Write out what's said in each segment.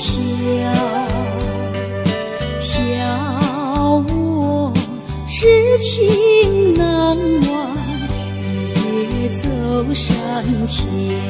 笑，笑我痴情难忘，日夜走上桥，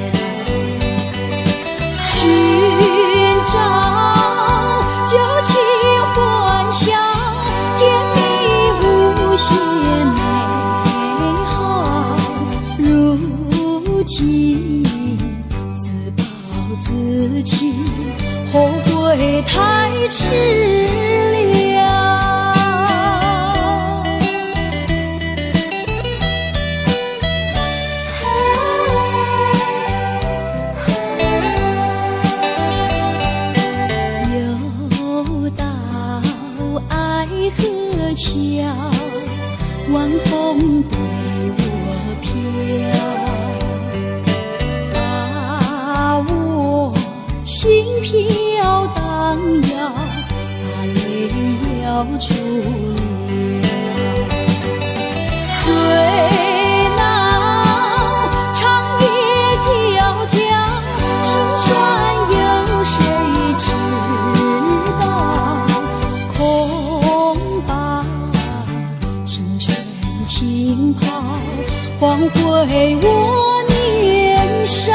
寻找旧情欢笑，甜蜜无限美好。如今自暴自弃，后悔太迟了。又到爱河桥，晚风对我飘，把我心飘荡摇，把泪要出了。虽闹长夜迢迢，心酸有谁知道？恐把青春浸泡，换回我年少。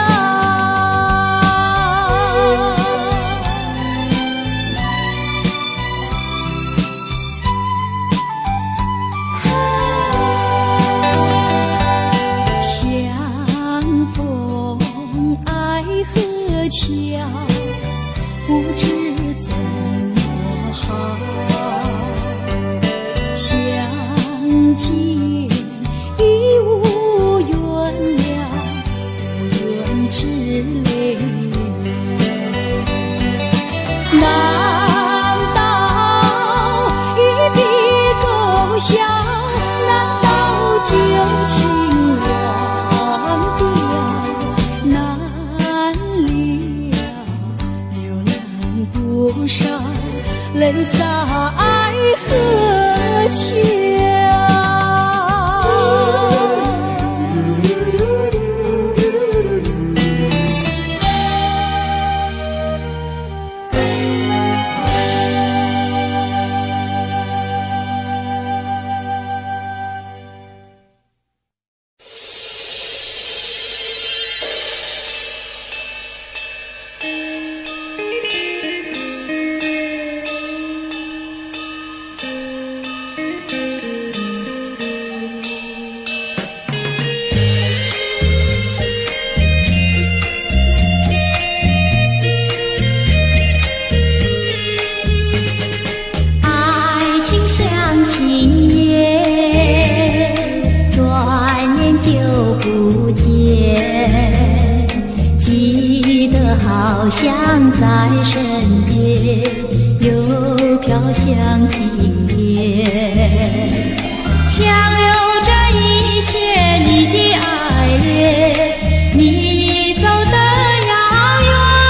相逢爱河桥，不知怎么好。相见已无缘了，无缘之泪。难道一笔勾销？难道旧情忘掉？难了，流浪多少泪洒爱河桥。好像在身边，又飘向轻烟，想留着一些你的爱恋，你走得遥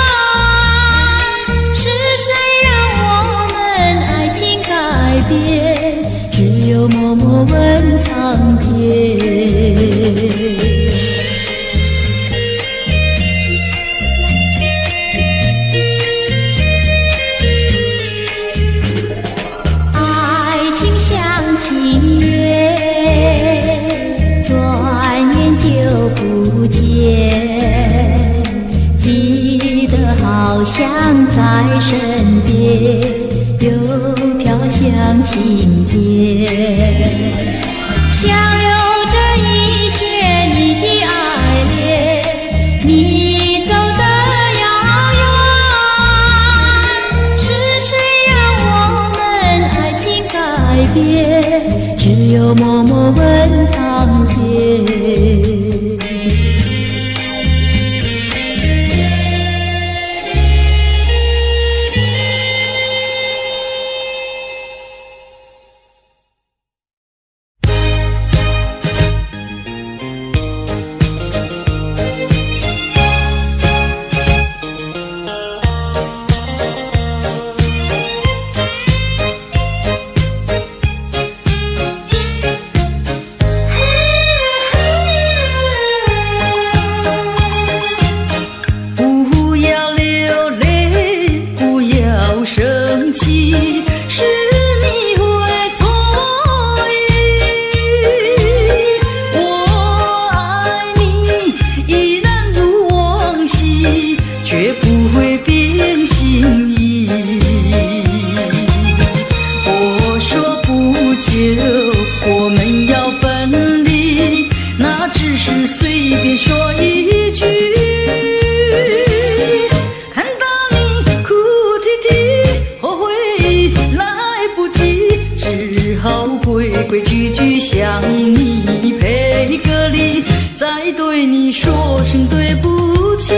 远，是谁让我们爱情改变？只有默默问苍天。好像在身边，又飘向青天，想留着一些你的爱恋，你走得遥远，是谁让我们爱情改变？只有默默问苍天。 嘿规矩矩向你赔个礼，再对你说声对不起。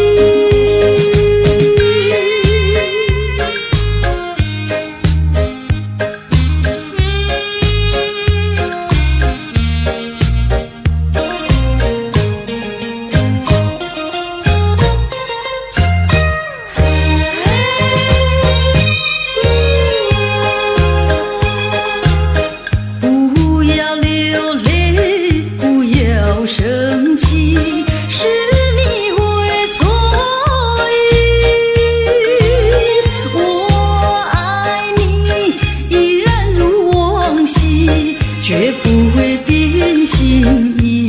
绝不会变心意。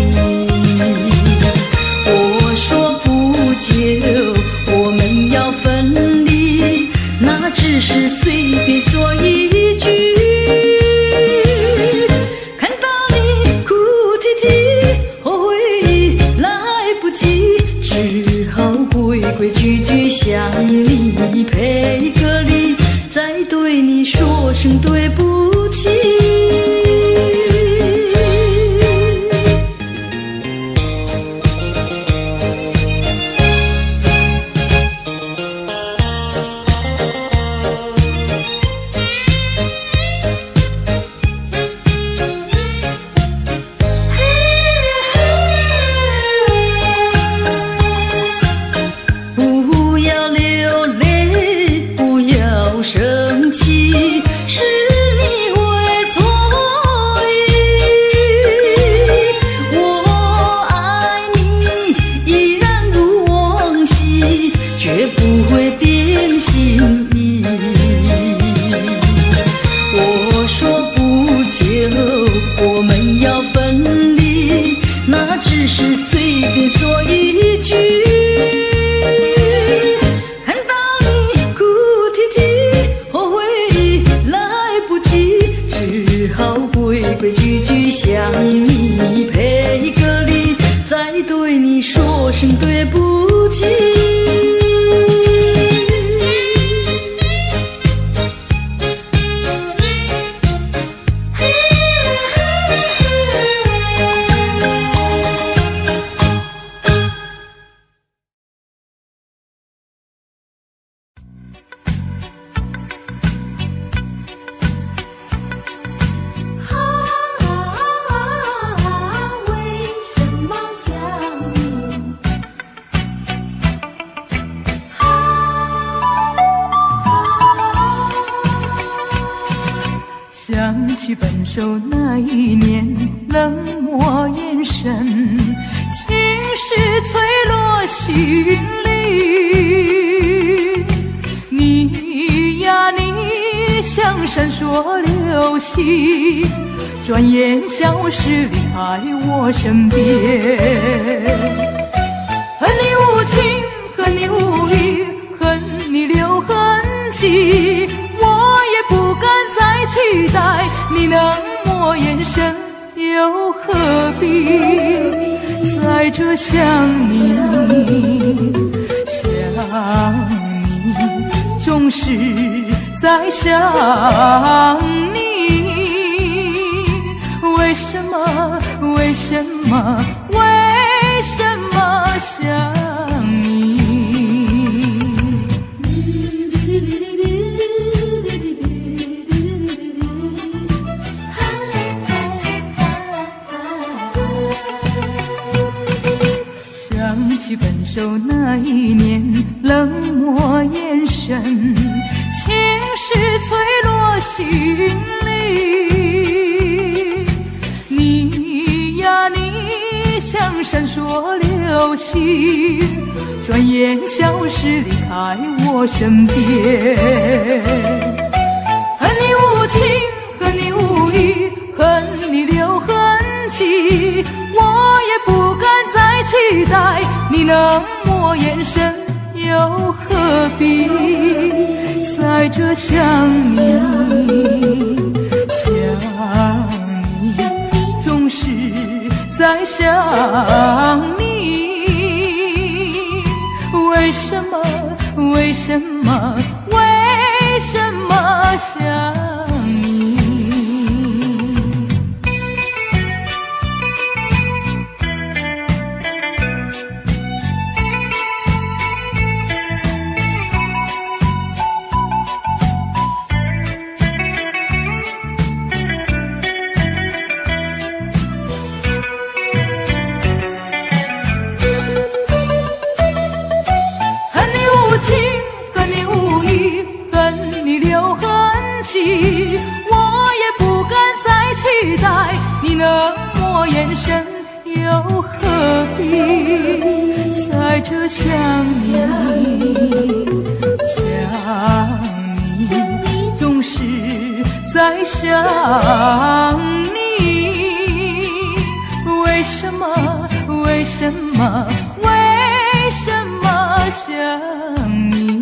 我说不久我们要分离，那只是随便说一句。看到你哭啼啼，后悔来不及，只好规规矩矩向你赔个礼，再对你说声对不起。生气是你会错意，我爱你依然如往昔，绝不会变心意。我说不久我们要分离，那只是随便说一句。规规矩矩向你赔个礼，再对你说声对不起。 想起分手那一年，冷漠眼神，情绪脆弱心里。你呀你像闪烁流星，转眼消失离开我身边。恨你无情，恨你无义，恨你留痕迹，我也不敢再期待你能抹眼神，又何必在这想你想你，总是在想你。为什么为什么为什么想你？想起分手那一年，冷漠眼神，情绪脆弱心里。你呀你像闪烁流星，转眼消失离开我身边。恨你无情，恨你无义，恨你留痕迹，我也不敢再期待你能抹眼神，又何必在这想你想你，总是在想你。为什么为什么为什么想你？ 待，你冷漠眼神又何必？在这想你，总是在想你。为什么想你？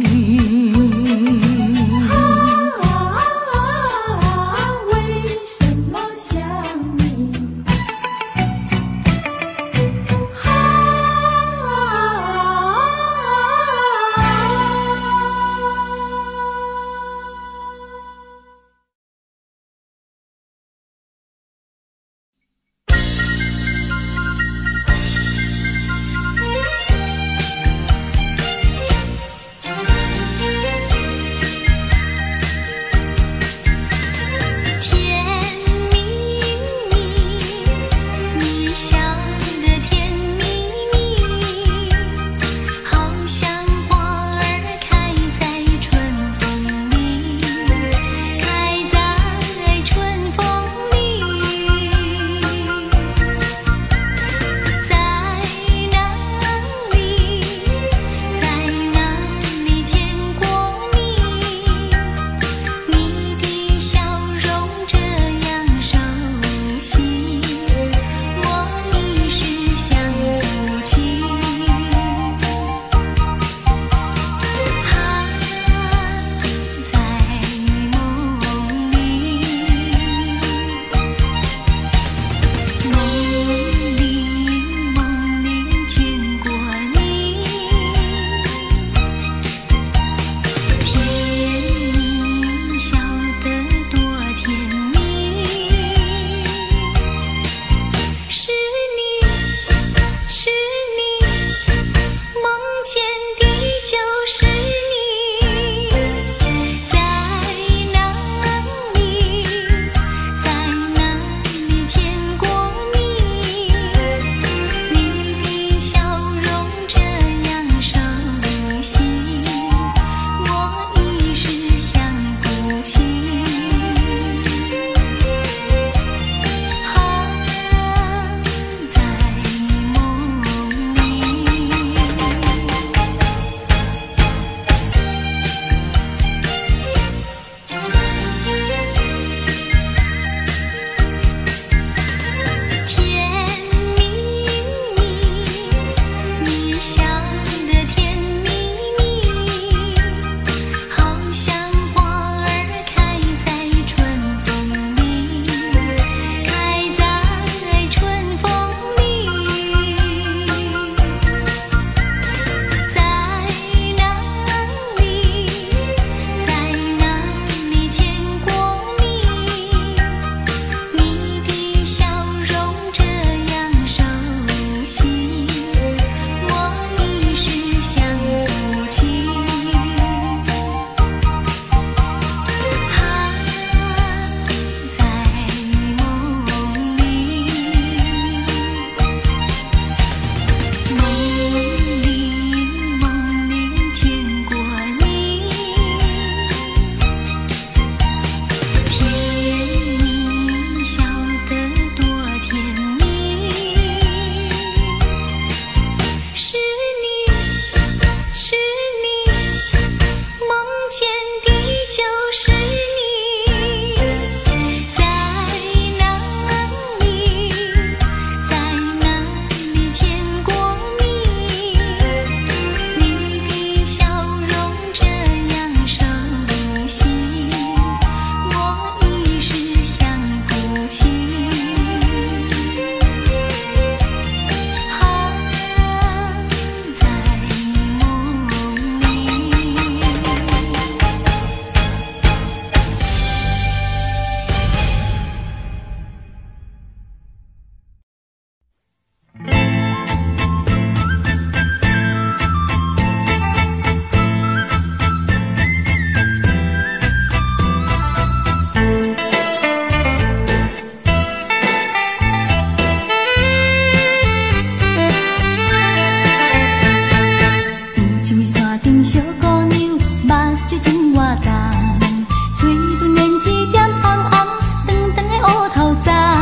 嘴唇胭脂点红红，长长的乌头鬃。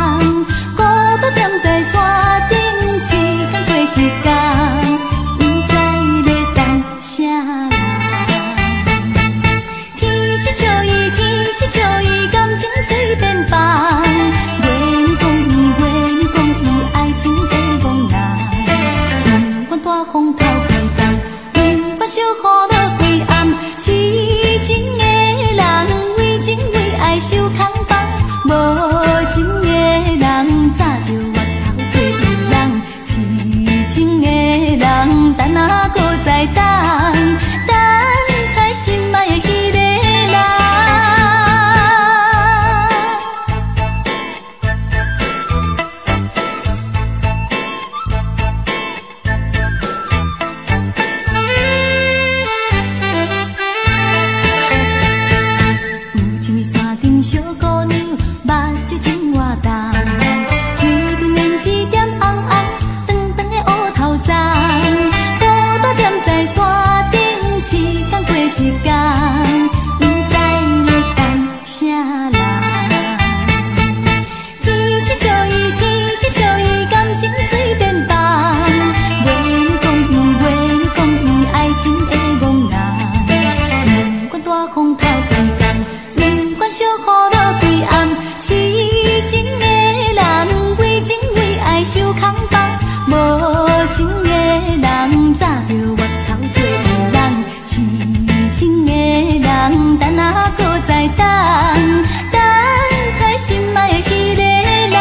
风头几工，不管小雨落几暗，痴情的人为情为爱受空放，无情的人早就越头做人，痴情的人等啊搁再等，等待心爱的迄个人。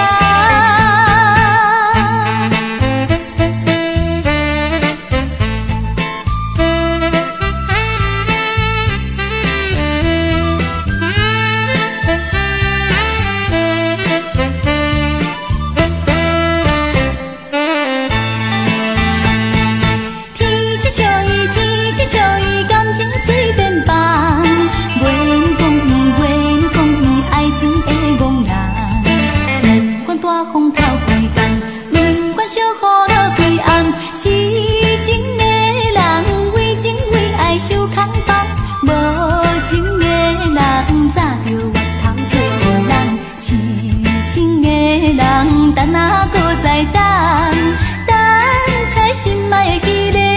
风头几工，不管小雨落几暗，痴情的人为情为爱受空放，无情的人早就越头做人，痴情的人等啊搁再等，等待心爱的迄个人。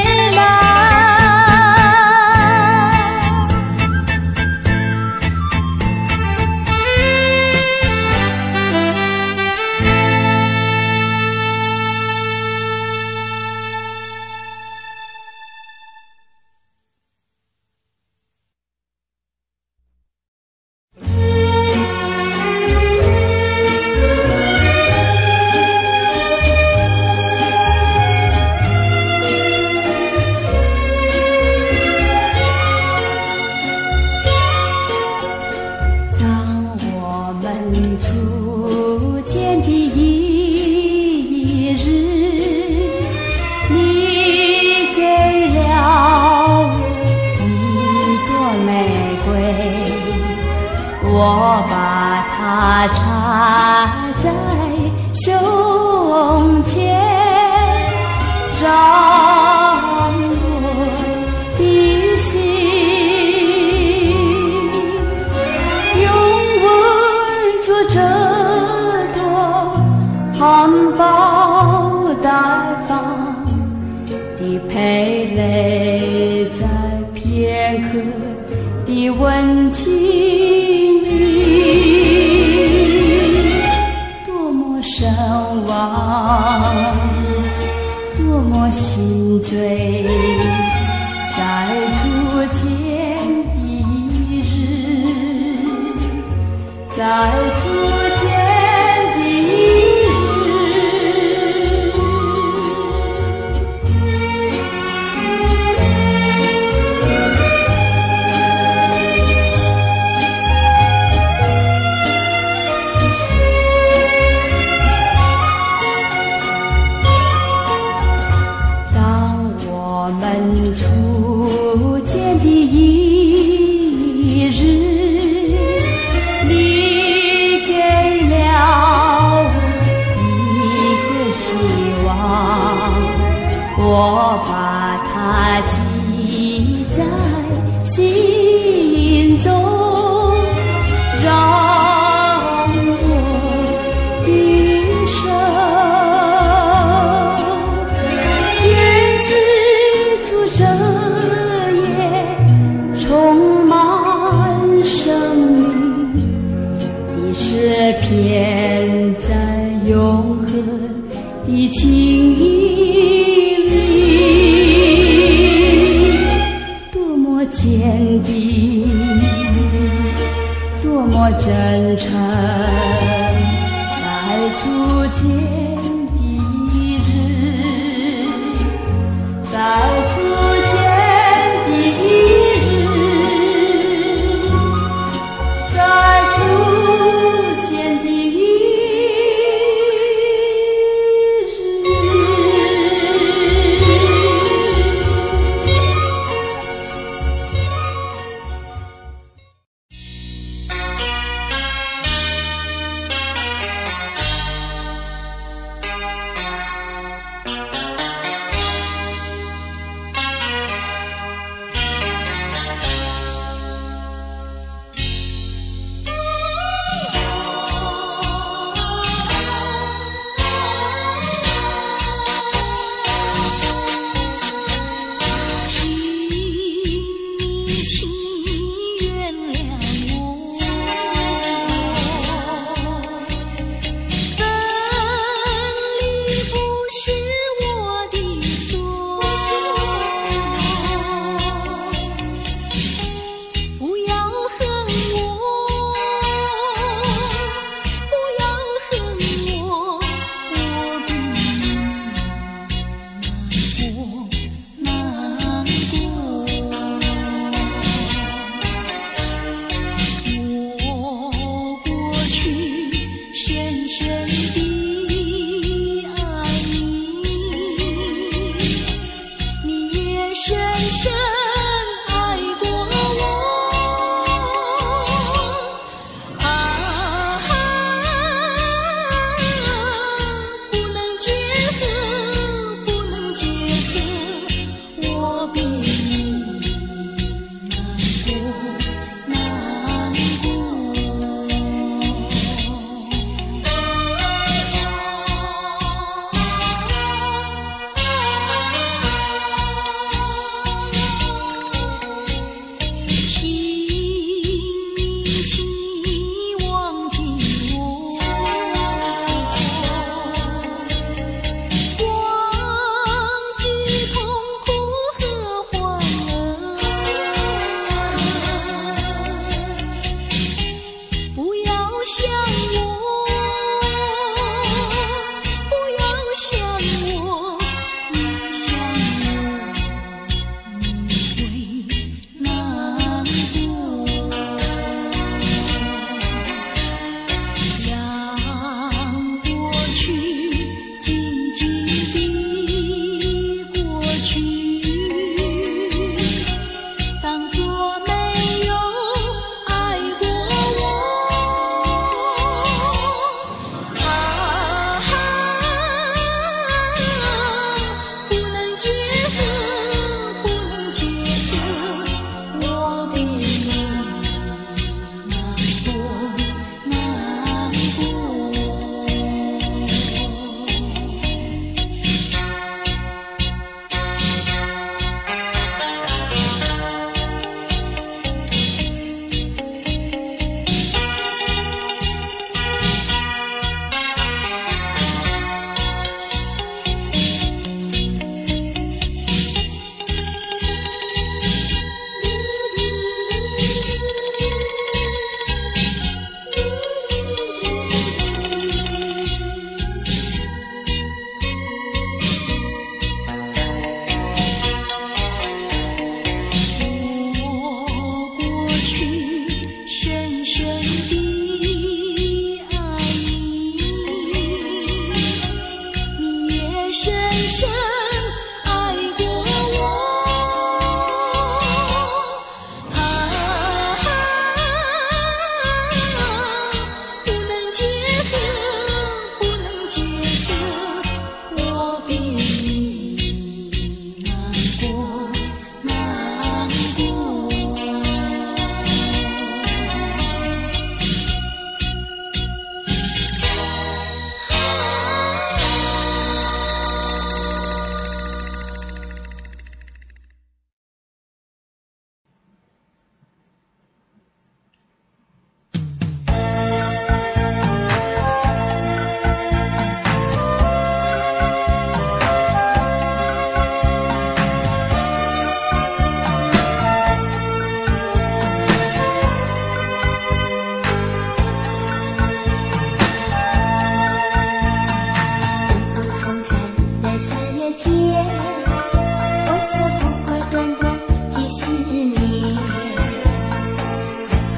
我把它插在胸前，让我的心拥吻着这朵含苞待放的蓓蕾，在片刻的温情里，多么神往，多么心醉，在初见的日，在初见的日。初见的一日，你给了一个希望，我把它记在心中，让我的手愿此这夜充满生命的诗篇，在永恒的情意里，多么坚定，多么真诚，在初见的日，在初见的日，在初见的日。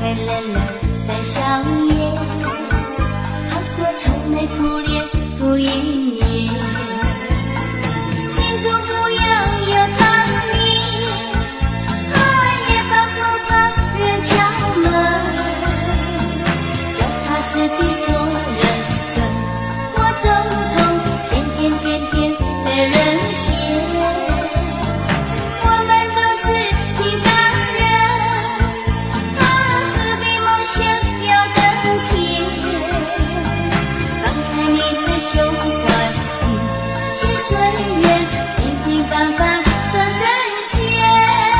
快乐乐再相约，好过愁眉苦脸不应验。心中不要有他你，夜半不怕人敲门，脚踏实地做人生，过总统天天天天的人嫌。我们都是平凡人，何必梦想要登天？放开你的胸怀，迎接岁月，平平凡凡做神仙。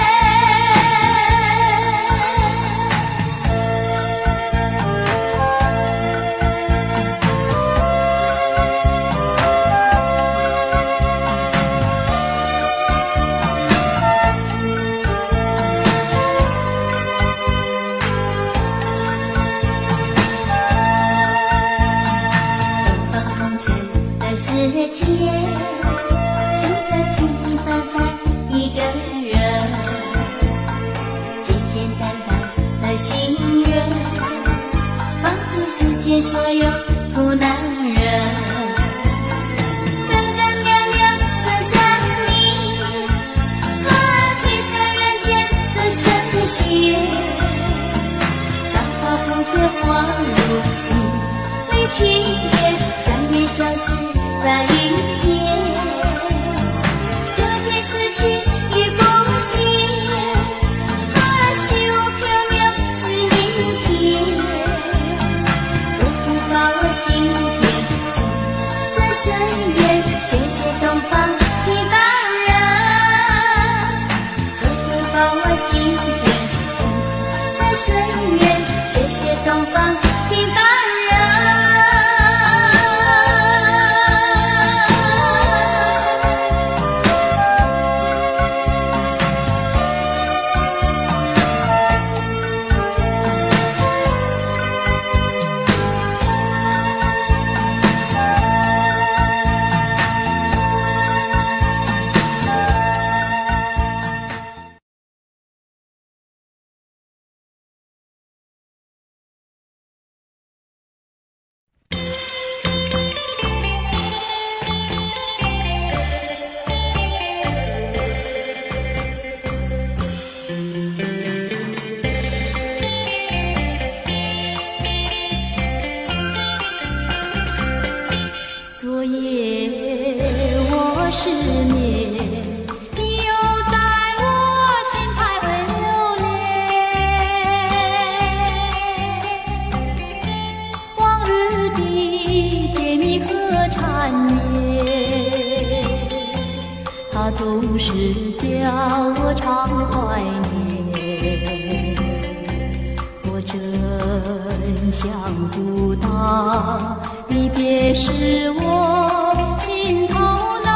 东方红尘的世界，住着平平凡凡一个人，简简单单的心愿，帮助世间所有苦难人。分分秒秒这山里，贴上人间的神仙，繁华富贵化如云，离情缘再没消失那一天。昨天失去已不见，虚无缥缈是明天。若不把握今天，走这岁月，谢谢东方平凡人。何不把握今天，走这岁月，谢谢东方平凡人。昨夜我失眠，你又在我心徘徊流连。往日的甜蜜和缠绵，它总是叫我常怀念。我真想不到离别时我心头难，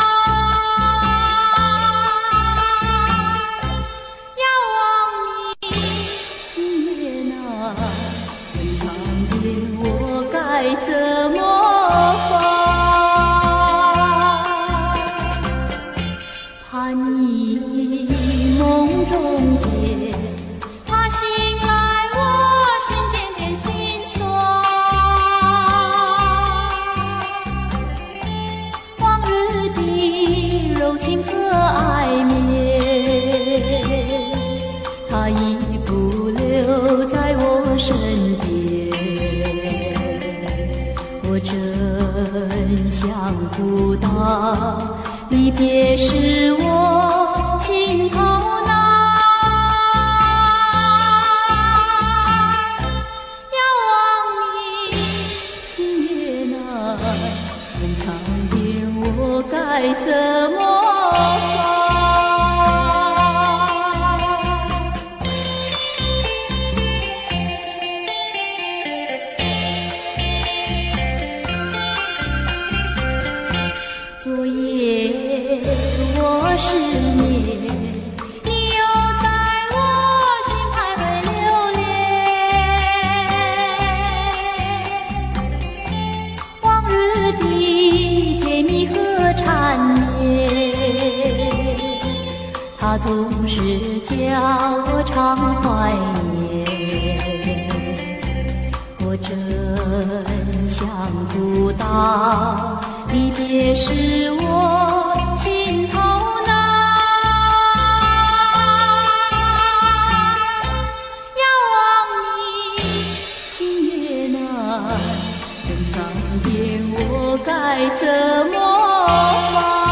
遥望你心越难，问苍天我该怎么办？怕你梦中见，怕醒来我心点点心酸。往日的柔情和爱绵，它已不留在我身边。我真想不到离别时我心头难，遥望你心越难，问苍天我该怎么办？昨夜我失眠，你又在我心徘徊流连。往日的甜蜜和缠绵，它总是叫我常怀念。 不到，离别是我心头难。遥望你心也难，问苍天我该怎么办？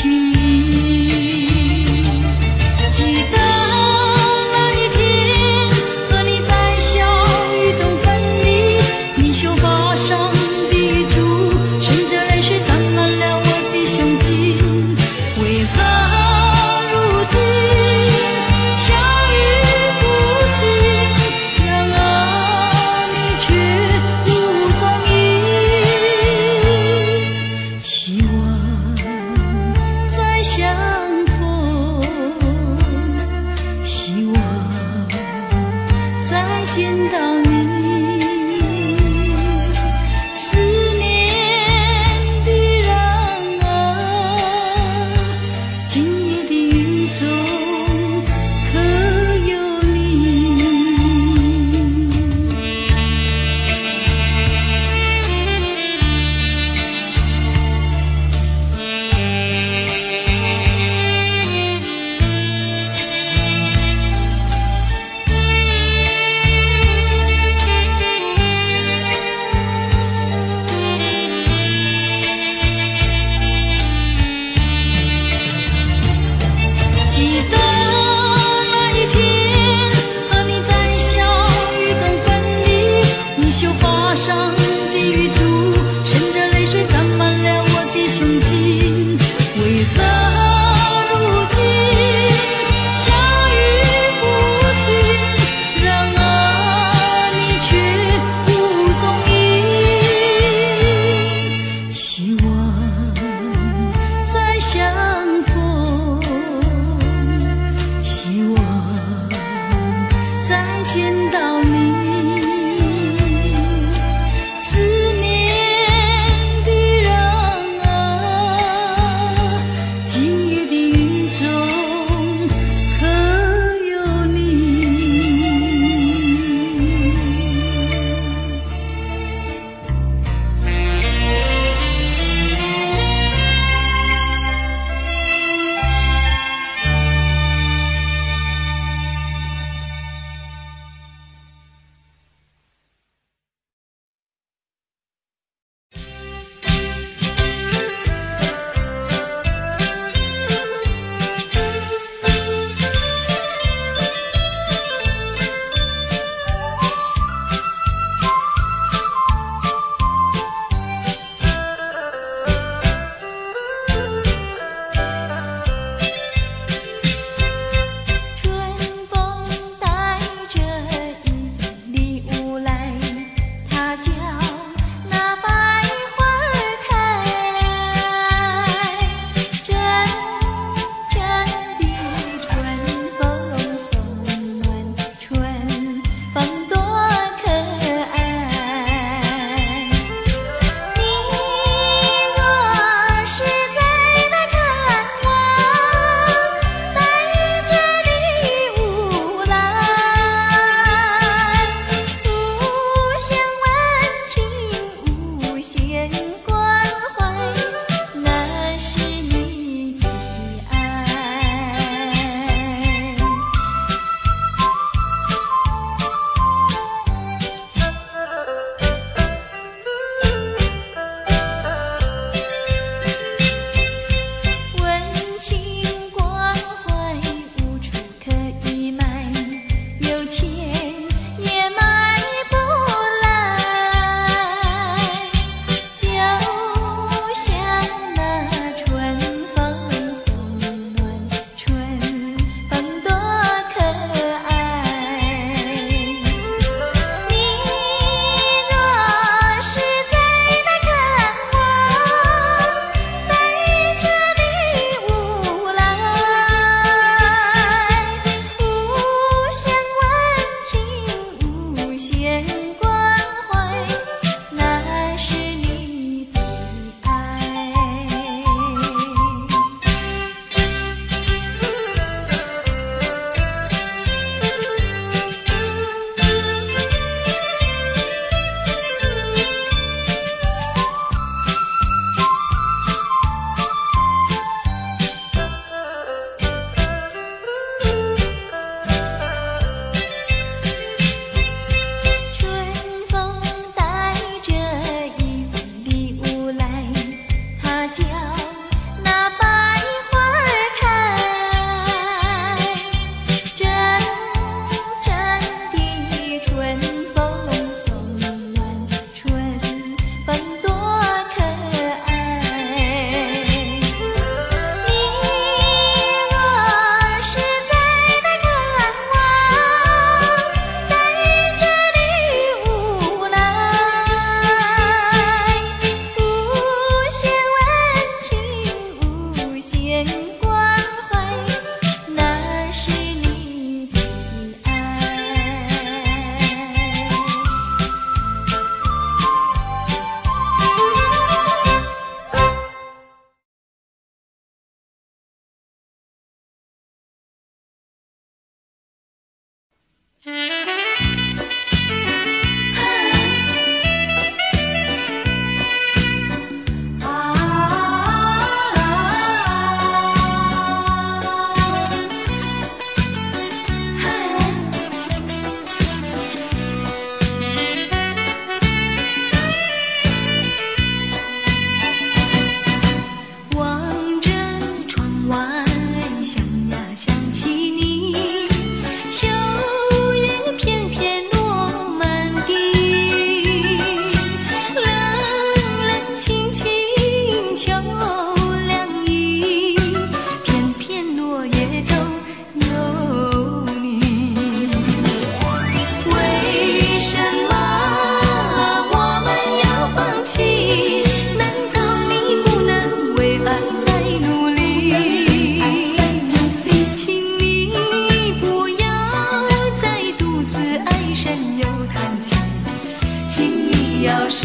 记得那一天。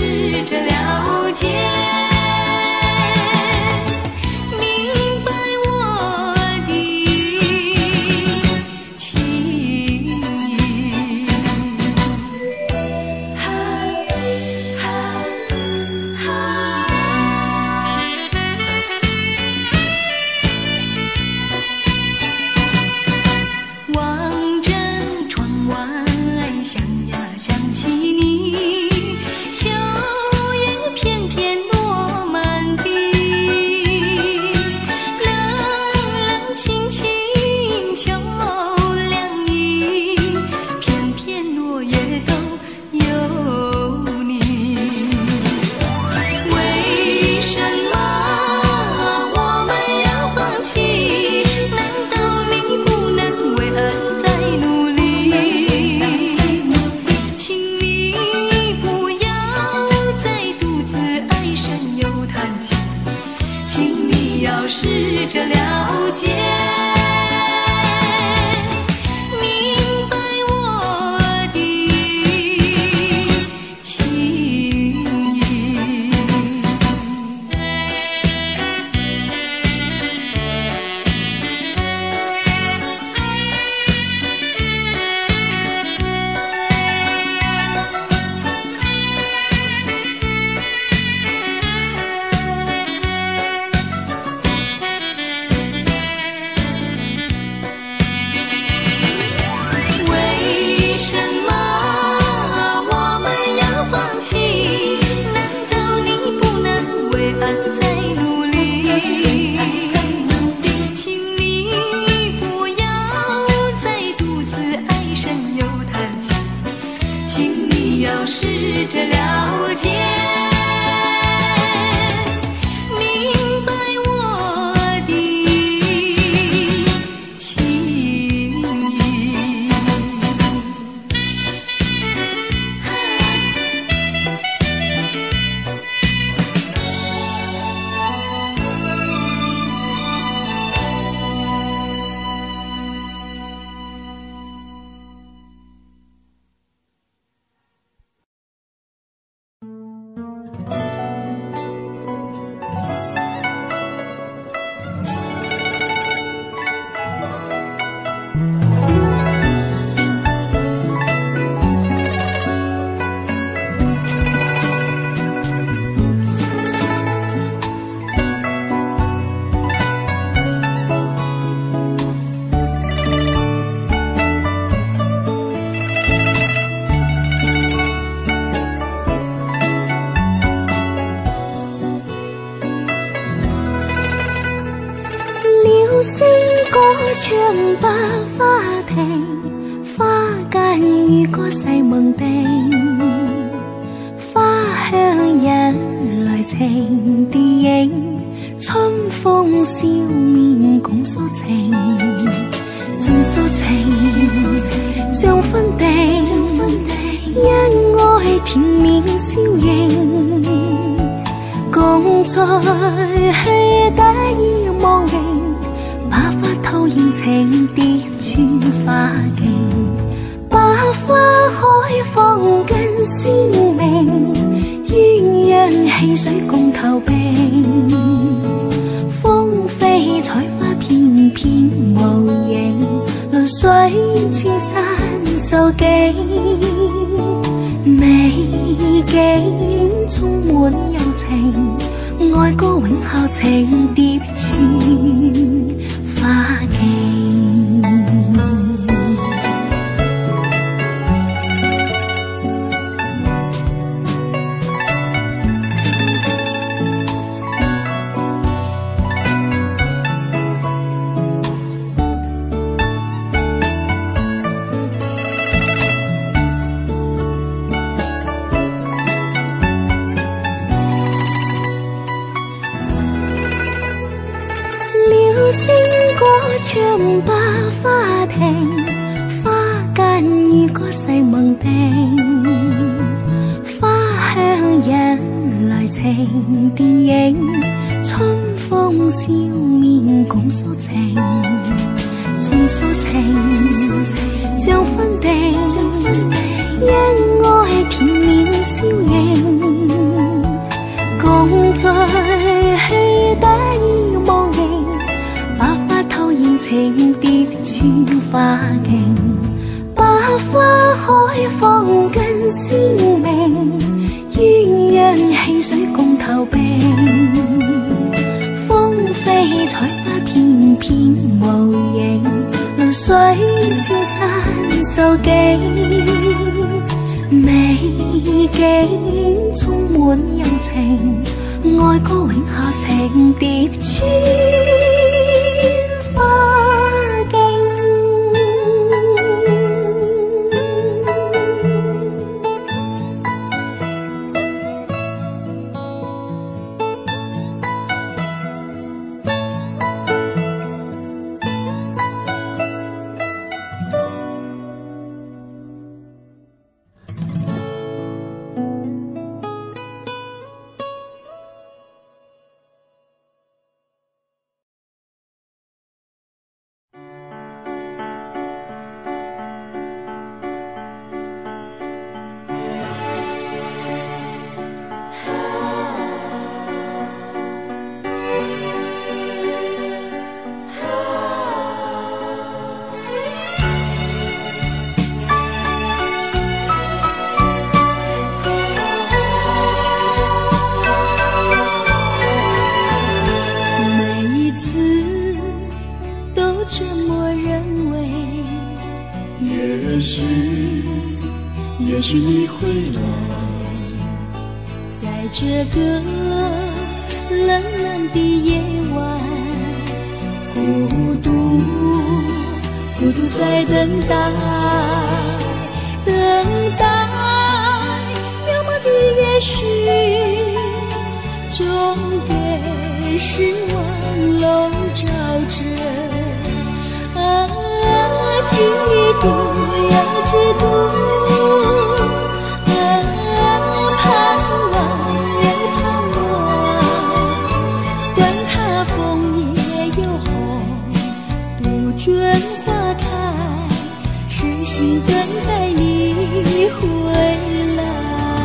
试着了解，明白我的情意。哈哈哈。望着窗外，想呀想起你，秋叶片片落满地，冷冷清清秋凉意，片片落叶都有你。为什么我们要放弃？难道你不能为爱再努力？请你不要再独自唉声又叹气，请你要试着了解，明白我的情意。为什么我们要放弃？难道你不能为爱再努力？请你不要再独自唉声又叹气，请你要试着了解，明白我的情意。 流星歌唱百花亭，花間如歌世夢定，花香引來情電影，春風笑面共訴情，盡訴情將分定，因愛甜面笑盈，共在戲底望影，把花透現情蝶穿花徑，把花開放更鮮明，鴛鴦戲水共投並，風飛彩花片片無影，流水千山秀景，美景充滿柔情，愛歌永效情蝶穿花徑。唱百花亭，花間如歌世夢定，花香引來情電影，春風笑面共訴情，盡訴情將分定，因愛甜面笑盈， 共在期待望迎，百花透現情蝶穿花徑，百花開放更鮮明，鴛鴦戲水共投並，風飛彩花片片無形，流水千山秀景，美景充滿柔情，愛歌永下情蝶穿花徑。 也许你会来， 在这个冷冷的夜晚，孤独在等待，渺茫的也许，终给失望笼罩着。嫉妒又嫉妒，盼望又盼望，管它枫叶又红，杜鹃花开，痴心等待你回来。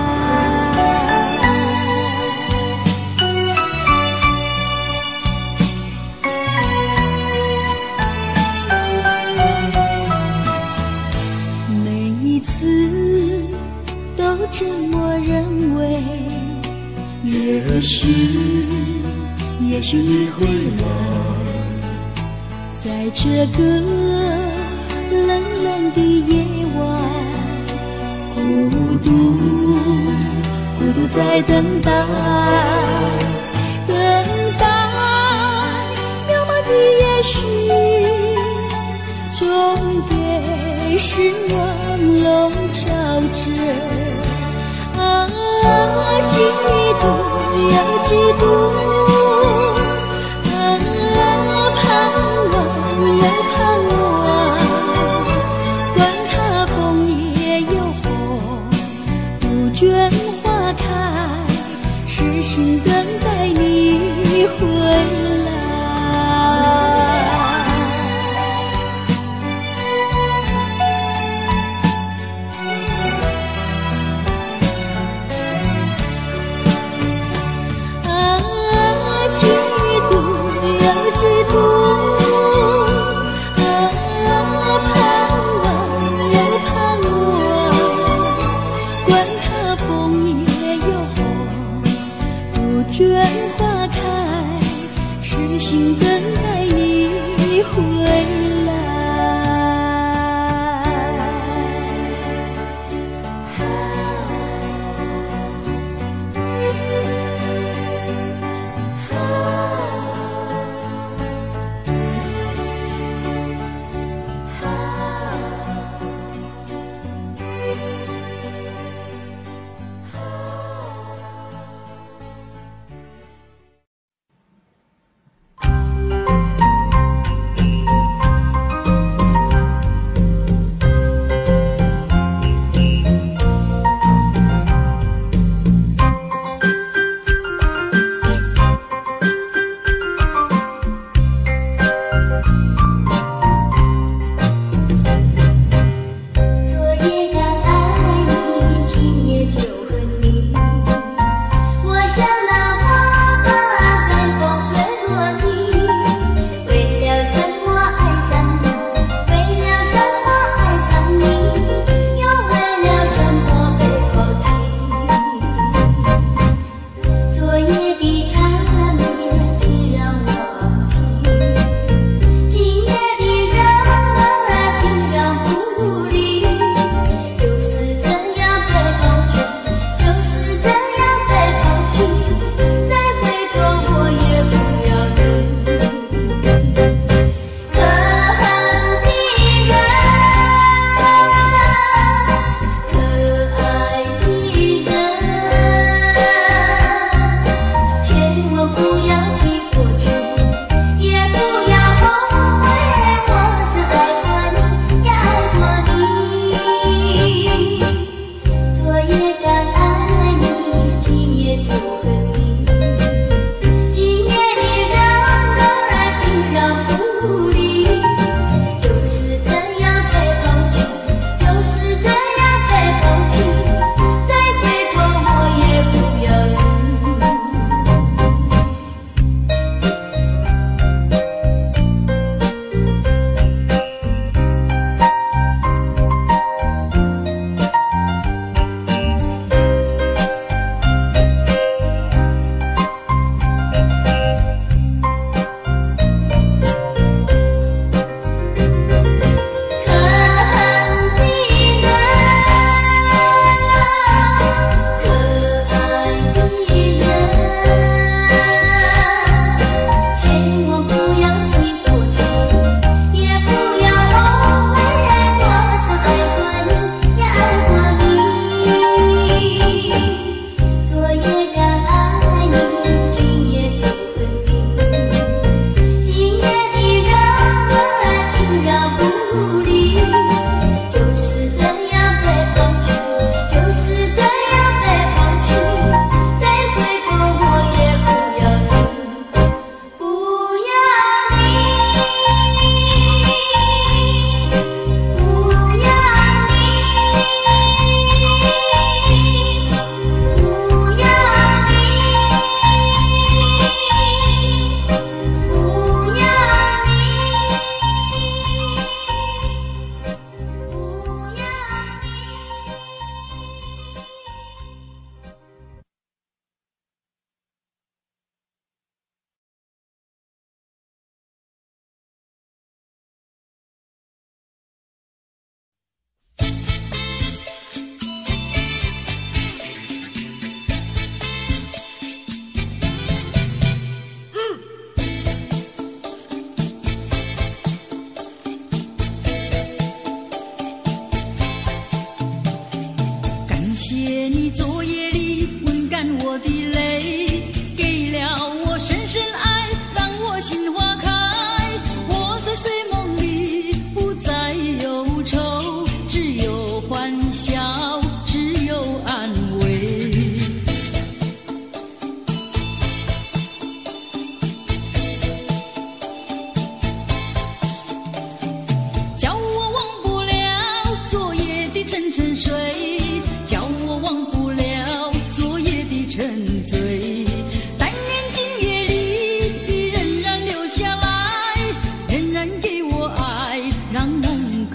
这么认为， 也许你会来， 在这个冷冷的夜晚，孤独在等待，渺茫的也许，终给失望笼罩着。嫉妒又嫉妒，盼望又盼望，管它枫叶又红，杜鹃花开，痴心等待你回来。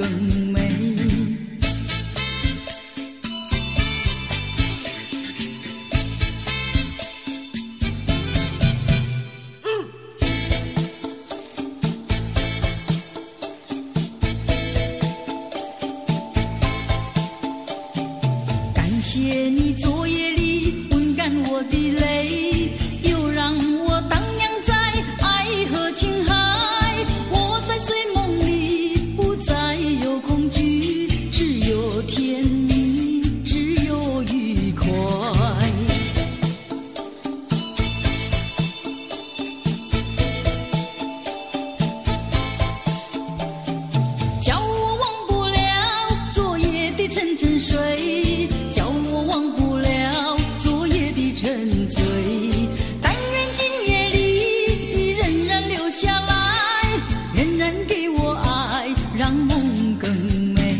更美。感谢你昨夜里温干我的泪，又让我荡漾在爱和情海。我在睡梦里不再有恐惧，只有甜蜜，只有愉快。叫我忘不了昨夜的沉沉睡，叫我忘不了昨夜的沉醉。但愿今夜里你仍然留下来，仍然给我爱，让梦更美。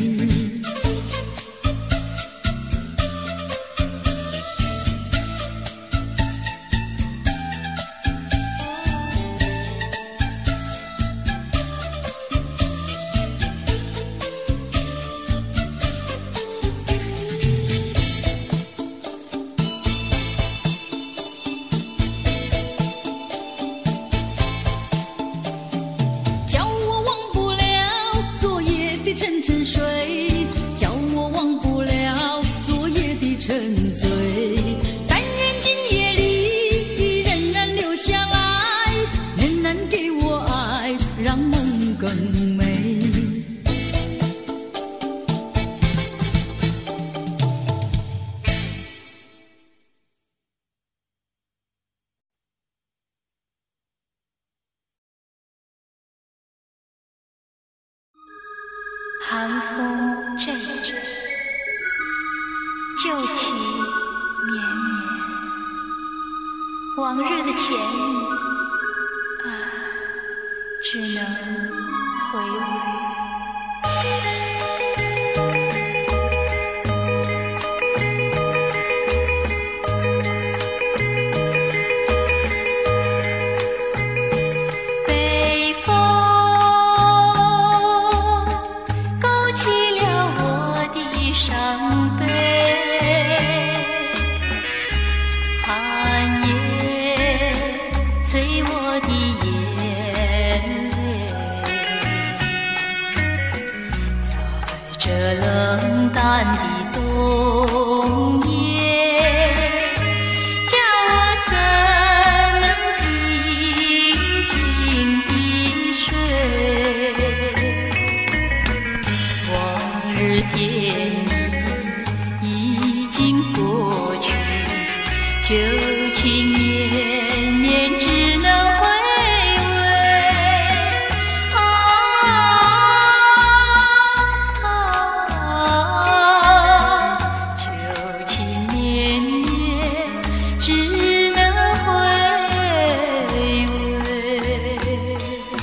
叫我忘不了昨夜的沉沉睡，叫我忘不了昨夜的沉醉。但愿今夜里你仍然留下来，仍然给我爱，让梦更美。 寒风阵阵，旧情绵绵，往日的甜蜜啊，只能回味。北风勾起了我的伤悲，寒夜催我的眼泪，在这冷淡的冬夜，叫我怎能静静地睡？往日甜蜜已经过去，旧情绵绵只能回味。旧情绵绵只能回味。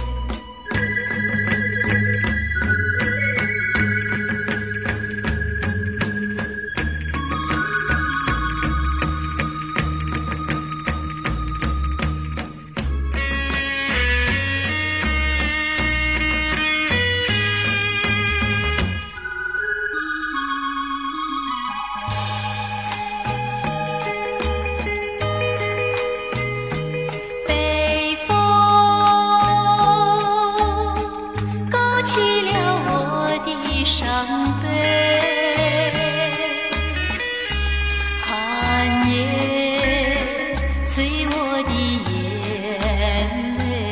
北风勾起了我的伤悲，寒夜催我的眼泪，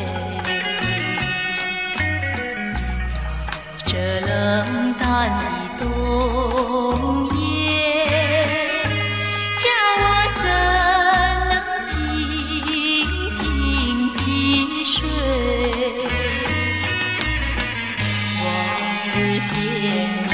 在这冷淡的冬夜，叫我怎能静静地睡？往日甜